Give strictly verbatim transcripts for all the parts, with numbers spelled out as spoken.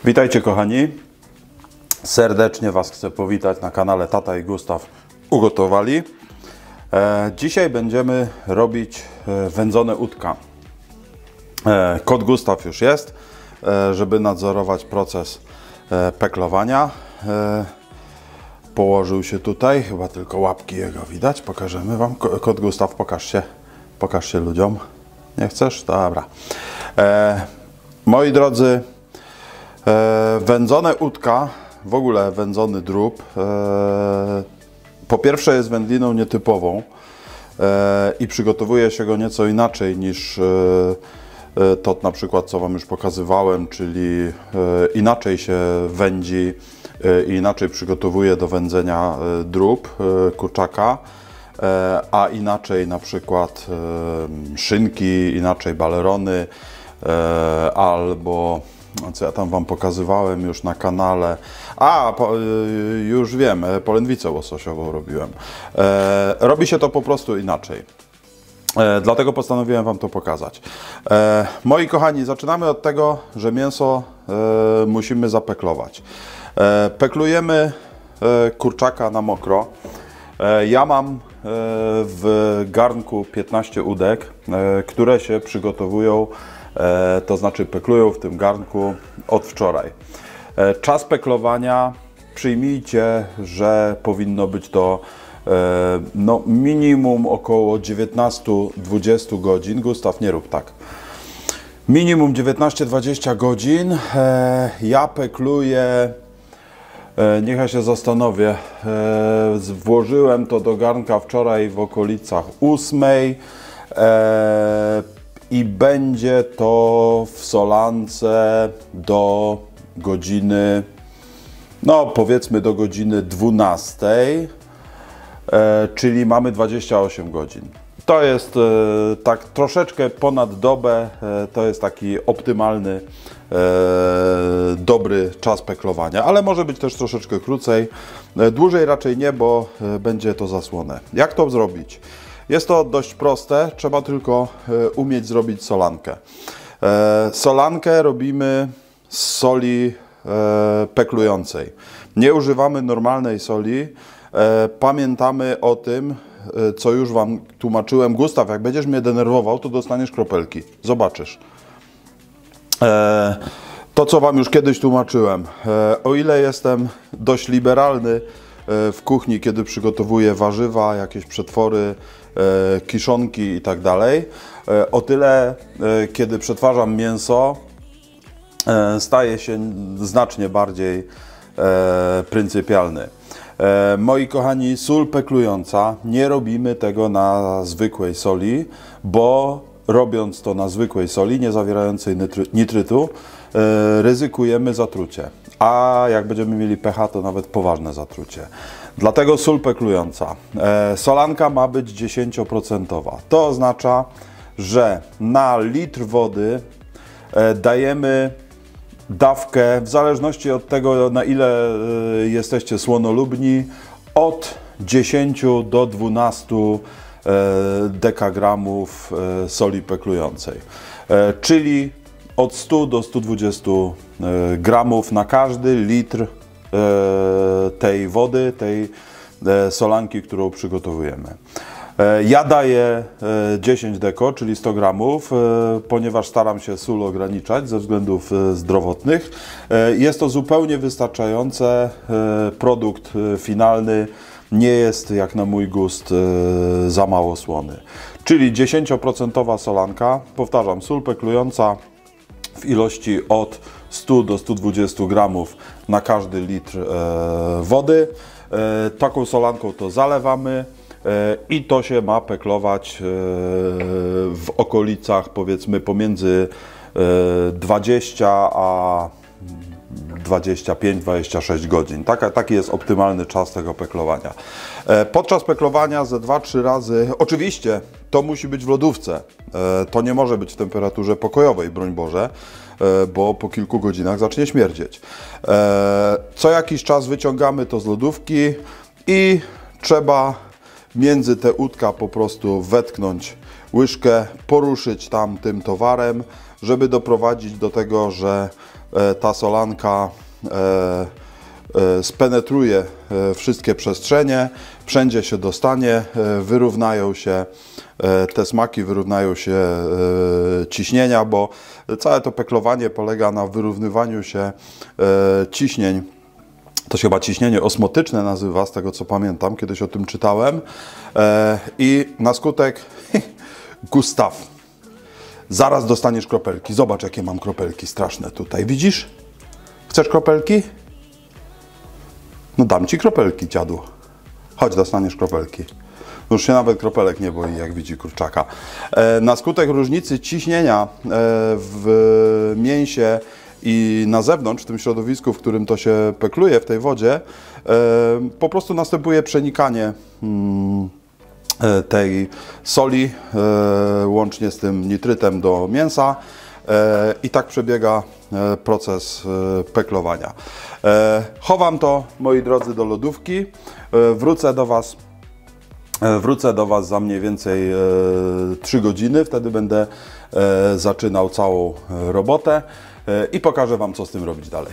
Witajcie kochani, serdecznie Was chcę powitać na kanale Tata i Gustaw Ugotowali. E, dzisiaj będziemy robić e, wędzone udka. E, kot Gustaw już jest, e, żeby nadzorować proces e, peklowania. E, położył się tutaj, chyba tylko łapki jego widać, pokażemy Wam. Kot Gustaw, pokaż się, pokaż się ludziom. Nie chcesz? Dobra. E, moi drodzy, E, wędzone udka, w ogóle wędzony drób, e, po pierwsze jest wędliną nietypową e, i przygotowuje się go nieco inaczej niż e, to na przykład co Wam już pokazywałem, czyli e, inaczej się wędzi e, i inaczej przygotowuje do wędzenia e, drób e, kurczaka, e, a inaczej na przykład e, szynki, inaczej balerony e, albo co ja tam Wam pokazywałem już na kanale. A, po, już wiem, polędwicę łososiową robiłem. E, robi się to po prostu inaczej. E, dlatego postanowiłem Wam to pokazać. E, moi kochani, zaczynamy od tego, że mięso e, musimy zapeklować. E, peklujemy e, kurczaka na mokro. E, ja mam e, w garnku piętnaście udek, e, które się przygotowują, E, to znaczy peklują w tym garnku od wczoraj. E, czas peklowania, przyjmijcie, że powinno być to e, no, minimum około dziewiętnaście do dwudziestu godzin. Gustaw, nie rób tak. Minimum dziewiętnaście do dwudziestu godzin. E, ja pekluję, e, niech ja się zastanowię, e, włożyłem to do garnka wczoraj w okolicach ósmej. E, I będzie to w solance do godziny, no powiedzmy do godziny dwunastej, e, czyli mamy dwadzieścia osiem godzin. To jest e, tak troszeczkę ponad dobę, e, to jest taki optymalny, e, dobry czas peklowania, ale może być też troszeczkę krócej. E, dłużej raczej nie, bo e, będzie to zasłonę. Jak to zrobić? Jest to dość proste, trzeba tylko umieć zrobić solankę. Solankę robimy z soli peklującej. Nie używamy normalnej soli. Pamiętamy o tym, co już Wam tłumaczyłem. Gustaw, jak będziesz mnie denerwował, to dostaniesz kropelki. Zobaczysz. To, co Wam już kiedyś tłumaczyłem. O ile jestem dość liberalny w kuchni, kiedy przygotowuję warzywa, jakieś przetwory, kiszonki i tak dalej, o tyle, kiedy przetwarzam mięso, staje się znacznie bardziej pryncypialny. Moi kochani, sól peklująca, nie robimy tego na zwykłej soli, bo robiąc to na zwykłej soli, nie zawierającej nitrytu, ryzykujemy zatrucie. A jak będziemy mieli pecha, to nawet poważne zatrucie. Dlatego sól peklująca. E, solanka ma być dziesięcioprocentowa. To oznacza, że na litr wody e, dajemy dawkę, w zależności od tego, na ile e, jesteście słonolubni, od dziesięciu do dwunastu e, dekagramów e, soli peklującej. E, czyli od stu do stu dwudziestu gramów na każdy litr tej wody, tej solanki, którą przygotowujemy. Ja daję dziesięć deko, czyli sto gramów, ponieważ staram się sól ograniczać ze względów zdrowotnych. Jest to zupełnie wystarczające. Produkt finalny nie jest, jak na mój gust, za mało słony. Czyli dziesięcioprocentowa solanka, powtarzam, sól peklująca w ilości od stu do stu dwudziestu gramów na każdy litr e, wody. E, taką solanką to zalewamy e, i to się ma peklować e, w okolicach, powiedzmy, pomiędzy e, dwadzieścia a dwadzieścia pięć do dwudziestu sześciu godzin. Taka, taki jest optymalny czas tego peklowania. E, podczas peklowania ze dwa trzy razy, oczywiście to musi być w lodówce. E, to nie może być w temperaturze pokojowej, broń Boże, e, bo po kilku godzinach zacznie śmierdzieć. E, co jakiś czas wyciągamy to z lodówki i trzeba między te udka po prostu wetknąć łyżkę, poruszyć tam tym towarem, żeby doprowadzić do tego, że ta solanka spenetruje wszystkie przestrzenie, wszędzie się dostanie, wyrównają się te smaki, wyrównają się ciśnienia, bo całe to peklowanie polega na wyrównywaniu się ciśnień. To się chyba ciśnienie osmotyczne nazywa, z tego co pamiętam, kiedyś o tym czytałem. I na skutek Gustaw, zaraz dostaniesz kropelki. Zobacz, jakie mam kropelki straszne tutaj. Widzisz? Chcesz kropelki? No dam ci kropelki, dziadu. Chodź, dostaniesz kropelki. Już się nawet kropelek nie boi, jak widzi kurczaka. Na skutek różnicy ciśnienia w mięsie i na zewnątrz, w tym środowisku, w którym to się pekluje, w tej wodzie, po prostu następuje przenikanie tej soli łącznie z tym nitrytem do mięsa i tak przebiega proces peklowania. Chowam to, moi drodzy, do lodówki. Wrócę do Was Wrócę do Was za mniej więcej trzy godziny. Wtedy będę zaczynał całą robotę i pokażę Wam, co z tym robić dalej.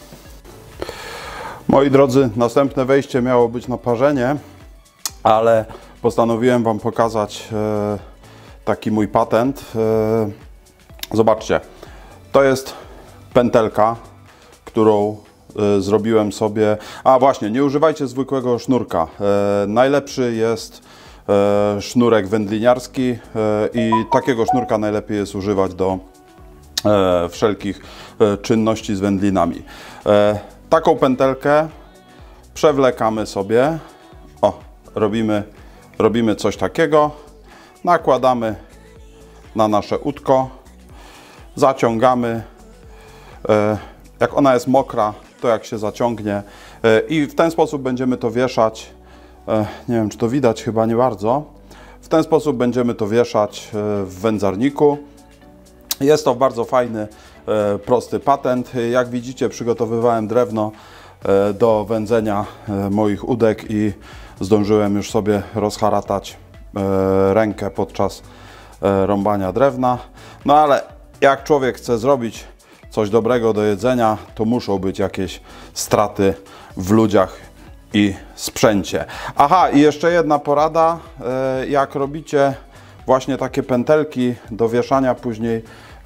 Moi drodzy, następne wejście miało być na parzenie, ale postanowiłem Wam pokazać taki mój patent. Zobaczcie, to jest pętelka, którą zrobiłem sobie. A właśnie, nie używajcie zwykłego sznurka. Najlepszy jest sznurek wędliniarski i takiego sznurka najlepiej jest używać do wszelkich czynności z wędlinami. Taką pętelkę przewlekamy sobie. O, robimy, robimy coś takiego. Nakładamy na nasze udko. Zaciągamy. Jak ona jest mokra, to jak się zaciągnie. I w ten sposób będziemy to wieszać. Nie wiem, czy to widać, chyba nie bardzo. W ten sposób będziemy to wieszać w wędzarniku. Jest to bardzo fajny, prosty patent. Jak widzicie, przygotowywałem drewno do wędzenia moich udek i zdążyłem już sobie rozharatać rękę podczas rąbania drewna. No ale jak człowiek chce zrobić coś dobrego do jedzenia, to muszą być jakieś straty w ludziach i sprzęcie. Aha, i jeszcze jedna porada. Jak robicie właśnie takie pętelki do wieszania później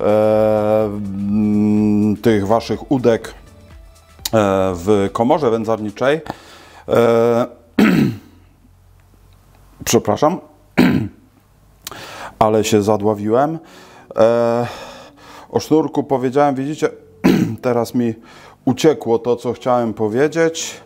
tych waszych udek w komorze wędzarniczej, przepraszam, ale się zadławiłem. O sznurku powiedziałem, widzicie, teraz mi uciekło to, co chciałem powiedzieć.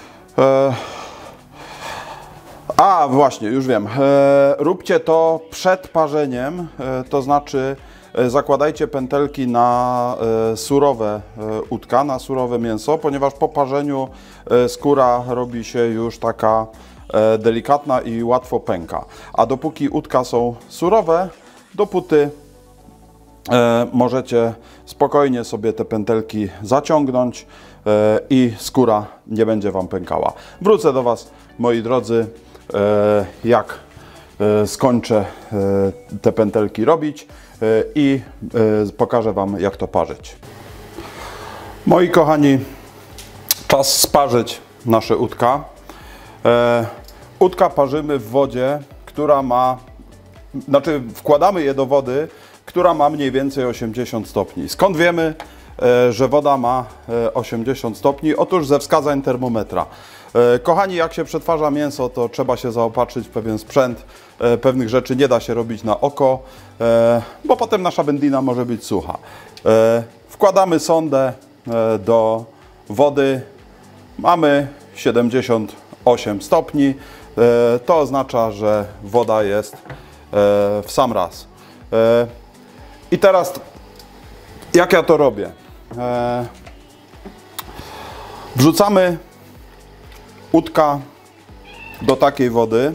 A, właśnie, już wiem. Róbcie to przed parzeniem, to znaczy zakładajcie pętelki na surowe udka, na surowe mięso, ponieważ po parzeniu skóra robi się już taka delikatna i łatwo pęka. A dopóki udka są surowe, dopóty możecie spokojnie sobie te pętelki zaciągnąć i skóra nie będzie Wam pękała. Wrócę do Was, moi drodzy, jak skończę te pętelki robić i pokażę Wam, jak to parzyć. Moi kochani, czas sparzyć nasze udka. Udka parzymy w wodzie, która ma, znaczy wkładamy je do wody, która ma mniej więcej osiemdziesiąt stopni. Skąd wiemy, że woda ma osiemdziesiąt stopni? Otóż ze wskazań termometra. Kochani, jak się przetwarza mięso, to trzeba się zaopatrzyć w pewien sprzęt. Pewnych rzeczy nie da się robić na oko, bo potem nasza wędlina może być sucha. Wkładamy sondę do wody. Mamy siedemdziesiąt osiem stopni. To oznacza, że woda jest w sam raz. I teraz, jak ja to robię? Wrzucamy udka do takiej wody.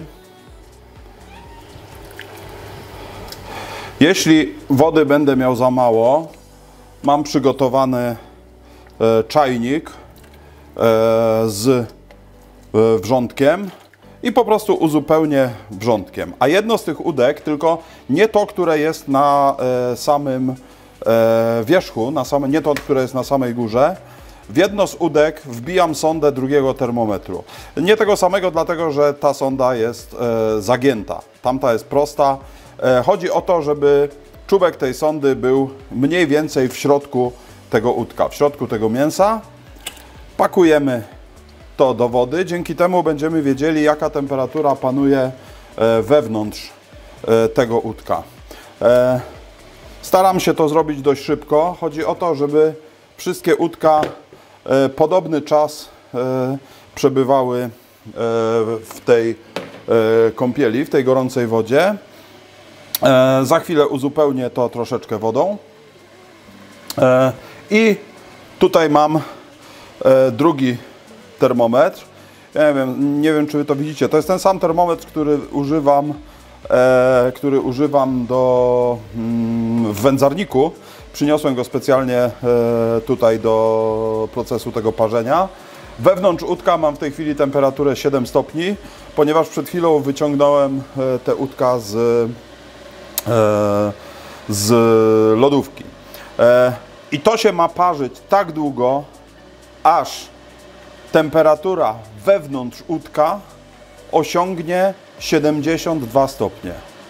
Jeśli wody będę miał za mało, mam przygotowany czajnik z wrzątkiem i po prostu uzupełnię wrzątkiem. A jedno z tych udek, tylko nie to, które jest na samym wierzchu, na same, nie to, które jest na samej górze, w jedno z udek wbijam sondę drugiego termometru. Nie tego samego, dlatego że ta sonda jest e, zagięta. Tamta jest prosta. E, chodzi o to, żeby czubek tej sondy był mniej więcej w środku tego udka, w środku tego mięsa. Pakujemy to do wody. Dzięki temu będziemy wiedzieli, jaka temperatura panuje e, wewnątrz e, tego udka. E, staram się to zrobić dość szybko. Chodzi o to, żeby wszystkie udka podobny czas przebywały w tej kąpieli, w tej gorącej wodzie. Za chwilę uzupełnię to troszeczkę wodą. I tutaj mam drugi termometr. Ja nie wiem, nie wiem, czy wy to widzicie. To jest ten sam termometr, który używam, który używam do, w wędzarniku. Przyniosłem go specjalnie tutaj do procesu tego parzenia. Wewnątrz udka mam w tej chwili temperaturę siedem stopni, ponieważ przed chwilą wyciągnąłem te udka z, z lodówki. I to się ma parzyć tak długo, aż temperatura wewnątrz udka osiągnie siedemdziesiąt dwa stopnie.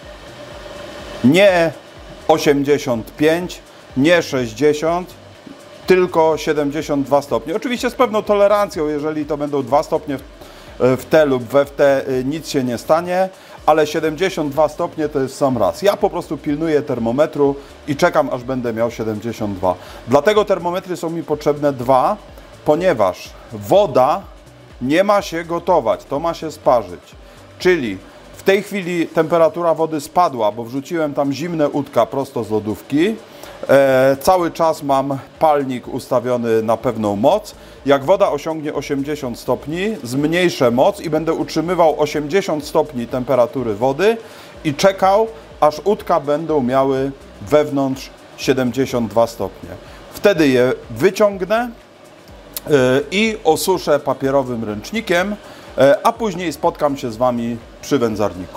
Nie osiemdziesiąt pięć, nie sześćdziesiąt, tylko siedemdziesiąt dwa stopnie. Oczywiście z pewną tolerancją, jeżeli to będą dwa stopnie w te lub we w te, nic się nie stanie, ale siedemdziesiąt dwa stopnie to jest sam raz. Ja po prostu pilnuję termometru i czekam, aż będę miał siedemdziesiąt dwa. Dlatego termometry są mi potrzebne dwa, ponieważ woda nie ma się gotować, to ma się sparzyć. Czyli w tej chwili temperatura wody spadła, bo wrzuciłem tam zimne udka prosto z lodówki. E, cały czas mam palnik ustawiony na pewną moc. Jak woda osiągnie osiemdziesiąt stopni, zmniejszę moc i będę utrzymywał osiemdziesiąt stopni temperatury wody i czekał, aż udka będą miały wewnątrz siedemdziesiąt dwa stopnie. Wtedy je wyciągnę e, i osuszę papierowym ręcznikiem, e, a później spotkam się z Wami przy wędzarniku.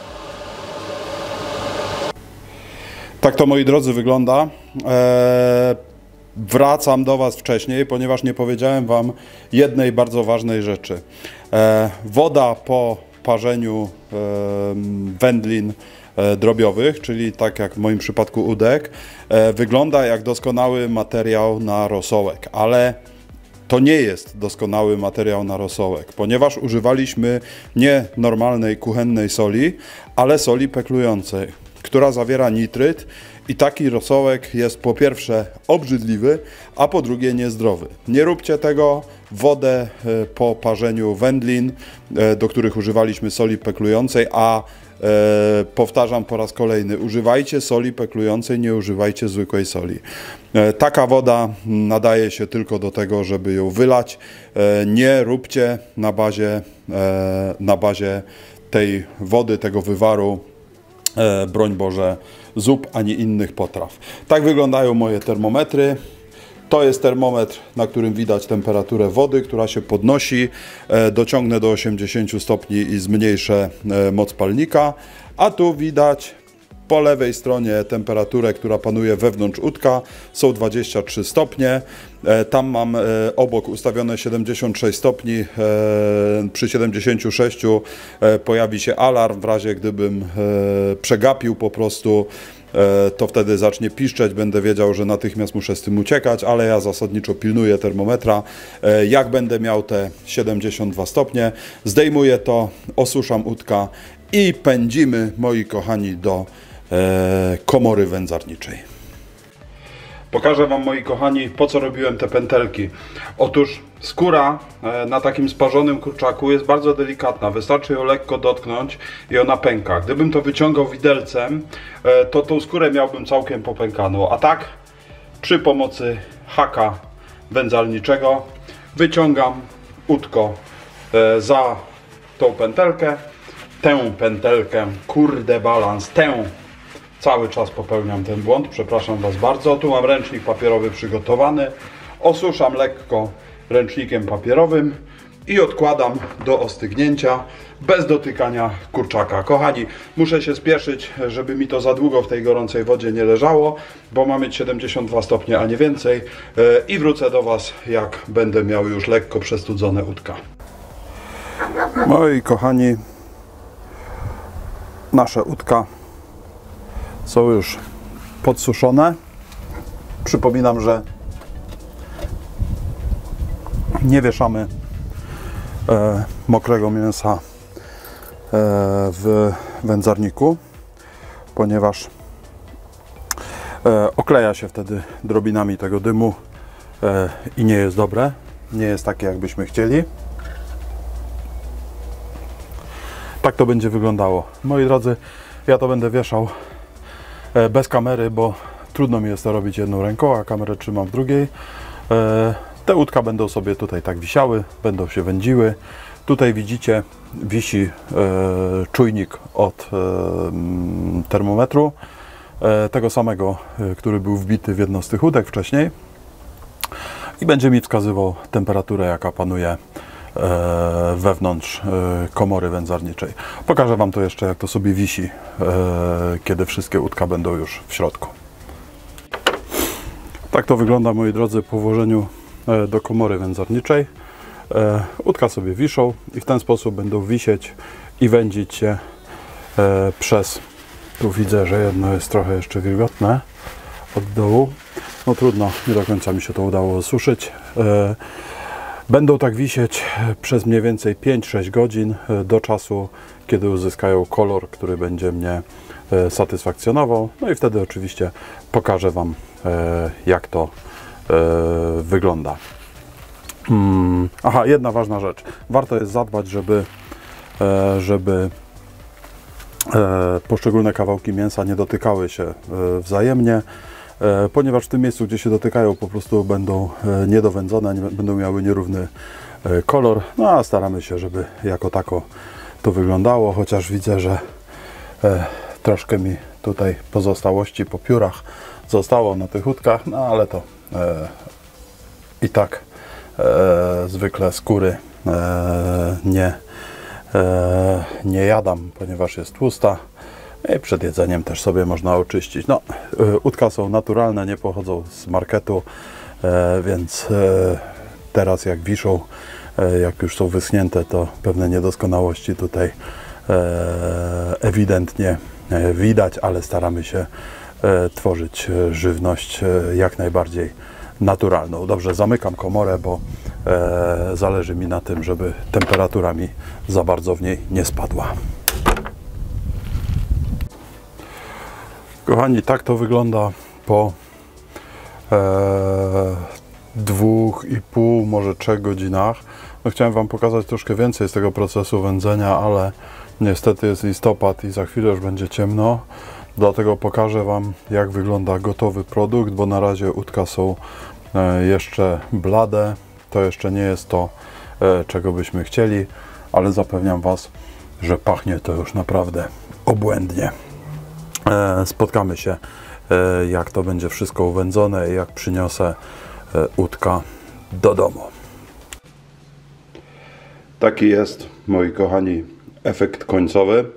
Tak to, moi drodzy, wygląda. Eee, wracam do Was wcześniej, ponieważ nie powiedziałem Wam jednej bardzo ważnej rzeczy. Eee, woda po parzeniu e, wędlin e, drobiowych, czyli tak jak w moim przypadku udek, e, wygląda jak doskonały materiał na rosołek, ale to nie jest doskonały materiał na rosołek, ponieważ używaliśmy nie normalnej kuchennej soli, ale soli peklującej, która zawiera nitryt i taki rosołek jest po pierwsze obrzydliwy, a po drugie niezdrowy. Nie róbcie tego. Wodę po parzeniu wędlin, do których używaliśmy soli peklującej, a e, powtarzam po raz kolejny, używajcie soli peklującej, nie używajcie zwykłej soli. E, taka woda nadaje się tylko do tego, żeby ją wylać. E, nie róbcie na bazie, e, na bazie tej wody, tego wywaru, E, broń Boże, zup ani innych potraw. Tak wyglądają moje termometry. To jest termometr, na którym widać temperaturę wody, która się podnosi. E, dociągnę do osiemdziesięciu stopni i zmniejszę e, moc palnika. A tu widać po lewej stronie temperaturę, która panuje wewnątrz udka. Są dwadzieścia trzy stopnie. E, tam mam e, obok ustawione siedemdziesiąt sześć stopni. E, przy siedemdziesięciu sześciu e, pojawi się alarm. W razie gdybym e, przegapił po prostu, e, to wtedy zacznie piszczeć. Będę wiedział, że natychmiast muszę z tym uciekać, ale ja zasadniczo pilnuję termometra. E, jak będę miał te siedemdziesiąt dwa stopnie, zdejmuję to, osuszam udka i pędzimy, moi kochani, do e, komory wędzarniczej. Pokażę Wam, moi kochani, po co robiłem te pętelki. Otóż skóra e, na takim sparzonym kurczaku jest bardzo delikatna. Wystarczy ją lekko dotknąć i ona pęka. Gdybym to wyciągał widelcem, e, to tą skórę miałbym całkiem popękaną. A tak, przy pomocy haka wędzarniczego wyciągam udko e, za tą pętelkę. Tę pętelkę, kurde balans, tę cały czas popełniam ten błąd, przepraszam Was bardzo. Tu mam ręcznik papierowy przygotowany, osuszam lekko ręcznikiem papierowym i odkładam do ostygnięcia bez dotykania kurczaka. Kochani, muszę się spieszyć, żeby mi to za długo w tej gorącej wodzie nie leżało, bo ma mieć siedemdziesiąt dwa stopnie, a nie więcej, i wrócę do Was, jak będę miał już lekko przestudzone udka. Moi kochani, nasze udka są już podsuszone. Przypominam, że nie wieszamy e, mokrego mięsa e, w wędzarniku, ponieważ e, okleja się wtedy drobinami tego dymu e, i nie jest dobre, nie jest takie, jakbyśmy chcieli. Tak to będzie wyglądało. Moi drodzy, ja to będę wieszał e, bez kamery, bo trudno mi jest to robić jedną ręką, a kamerę trzymam w drugiej. E, Te udka będą sobie tutaj tak wisiały, będą się wędziły. Tutaj widzicie, wisi e, czujnik od e, termometru, e, tego samego, e, który był wbity w jedno z tych udek wcześniej, i będzie mi wskazywał temperaturę, jaka panuje e, wewnątrz e, komory wędzarniczej. Pokażę Wam to jeszcze, jak to sobie wisi, e, kiedy wszystkie udka będą już w środku. Tak to wygląda, moi drodzy, po włożeniu do komory wędzarniczej. E, udka sobie wiszą i w ten sposób będą wisieć i wędzić się e, przez, tu widzę, że jedno jest trochę jeszcze wilgotne od dołu, no trudno, nie do końca mi się to udało osuszyć. E, będą tak wisieć przez mniej więcej pięć sześć godzin, e, do czasu, kiedy uzyskają kolor, który będzie mnie e, satysfakcjonował. No i wtedy oczywiście pokażę Wam, e, jak to e, wygląda. Hmm. Aha, jedna ważna rzecz. Warto jest zadbać, żeby, e, żeby e, poszczególne kawałki mięsa nie dotykały się e, wzajemnie, e, ponieważ w tym miejscu, gdzie się dotykają, po prostu będą e, niedowędzone, nie, będą miały nierówny e, kolor. No a staramy się, żeby jako tako to wyglądało, chociaż widzę, że e, troszkę mi tutaj pozostałości po piórach zostało na tych udkach, no ale to e, i tak e, zwykle skóry e, nie, e, nie jadam, ponieważ jest tłusta i przed jedzeniem też sobie można oczyścić. No, e, udka są naturalne, nie pochodzą z marketu, e, więc e, teraz jak wiszą, e, jak już są wyschnięte, to pewne niedoskonałości tutaj e, ewidentnie e, widać, ale staramy się e, tworzyć żywność e, jak najbardziej naturalną. Dobrze, zamykam komorę, bo e, zależy mi na tym, żeby temperatura mi za bardzo w niej nie spadła. Kochani, tak to wygląda po e, dwóch i pół, może trzech godzinach. No, chciałem Wam pokazać troszkę więcej z tego procesu wędzenia, ale niestety jest listopad i za chwilę już będzie ciemno. Dlatego pokażę Wam, jak wygląda gotowy produkt, bo na razie udka są jeszcze blade. To jeszcze nie jest to, czego byśmy chcieli, ale zapewniam Was, że pachnie to już naprawdę obłędnie. Spotkamy się, jak to będzie wszystko uwędzone i jak przyniosę udka do domu. Taki jest, moi kochani, efekt końcowy.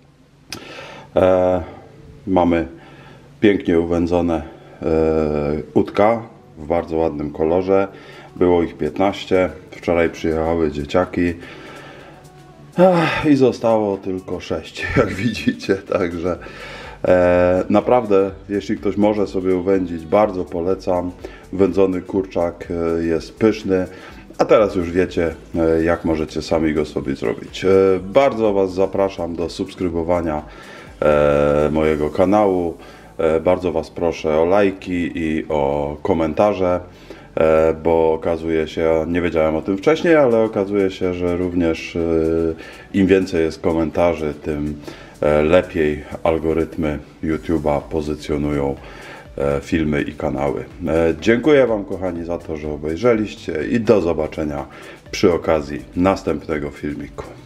E, mamy pięknie uwędzone e, udka w bardzo ładnym kolorze. Było ich piętnaście. Wczoraj przyjechały dzieciaki Ach, i zostało tylko sześć, jak widzicie. Także e, naprawdę, jeśli ktoś może sobie uwędzić, bardzo polecam. Wędzony kurczak jest pyszny. A teraz już wiecie, jak możecie sami go sobie zrobić. Bardzo Was zapraszam do subskrybowania mojego kanału. Bardzo Was proszę o lajki i o komentarze, bo okazuje się, nie wiedziałem o tym wcześniej, ale okazuje się, że również im więcej jest komentarzy, tym lepiej algorytmy YouTube'a pozycjonują filmy i kanały. Dziękuję Wam, kochani, za to, że obejrzeliście i do zobaczenia przy okazji następnego filmiku.